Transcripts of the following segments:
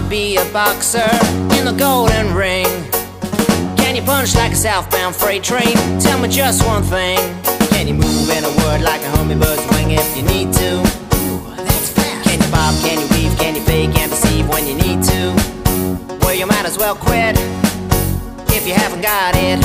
be a boxer in the golden ring? Can you punch like a southbound freight train? Tell me just one thing. Can you move in a word like a hummingbird's wing if you need to? That's fast. Can you bob, can you weave, can you fake and deceive when you need to? Well, you might as well quit if you haven't got it.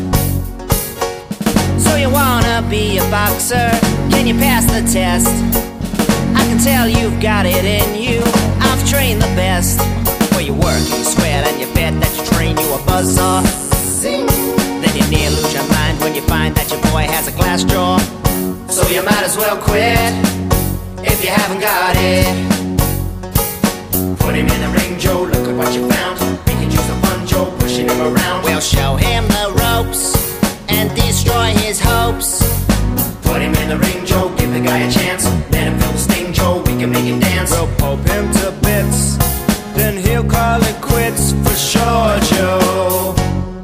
So you wanna be a boxer? Can you pass the test? I can tell you've got it in you. I've trained the best. Well, you work, you sweat, and you bet that you train you a buzzsaw. Then you near lose your mind when you find that your boy has a glass jaw. So you might as well quit if you haven't got it. Put him in the ring, Joe, look at what you found. He can use a fun, Joe, pushing him around. We'll show him the ropes and destroy his hopes. Put him in the ring, Joe, give the guy a chance. Let him feel the sting, Joe, we can make him dance. We'll pulp him to bits, then he'll call it quits for sure, Joe.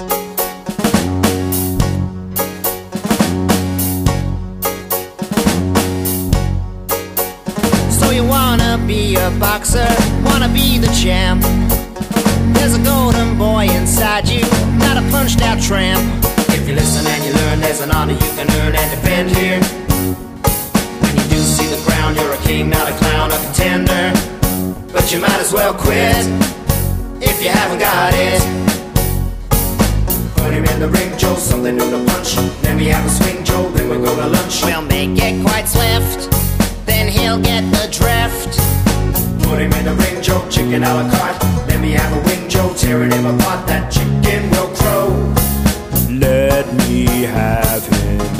So you wanna be a boxer, wanna be the champ. There's a golden boy inside you, not a punched out tramp. If you listen and you learn, there's an honor you can earn and defend here. When you do see the crown, you're a king, not a clown, a contender. But you might as well quit if you haven't got it. Put him in the ring, Joe, something new to punch. Then we have a swing, Joe, then we'll go to lunch. We'll make it quite swift, then he'll get the drift. Put him in the ring, Joe, chicken a la carte. Then we have a wing, Joe, tearing him apart. That chicken will crow. Let me have him.